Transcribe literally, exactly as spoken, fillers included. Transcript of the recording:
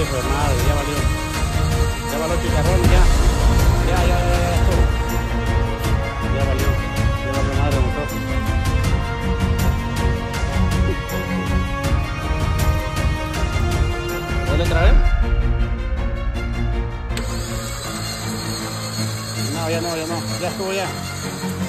hijo de madre, ya valió. Ya valió el chicharrón, ya. Ya, ya, ya, ya, estuvo. Ya valió. Ya valió madre el motor. ¿Vuelve otra vez? No, ya no, ya no. Ya estuvo ya.